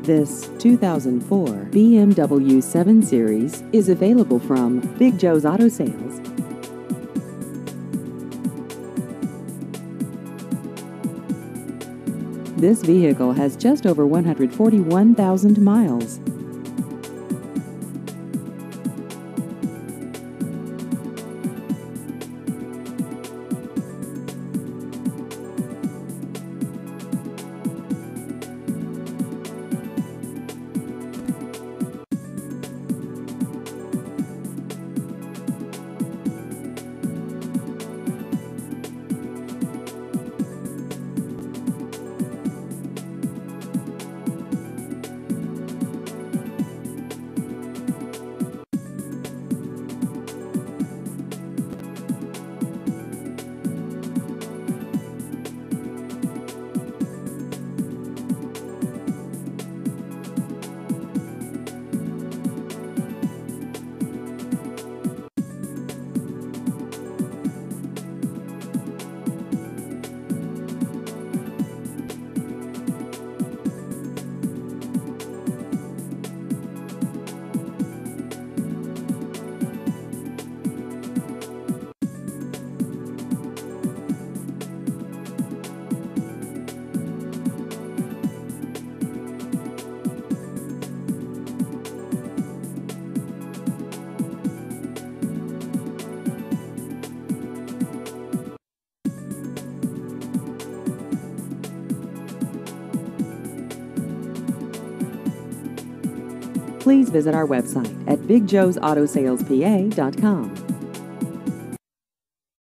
This 2004 BMW 7 Series is available from Big Joe's Auto Sales. This vehicle has just over 141,000 miles. Please visit our website at bigjoesautosalespa.com.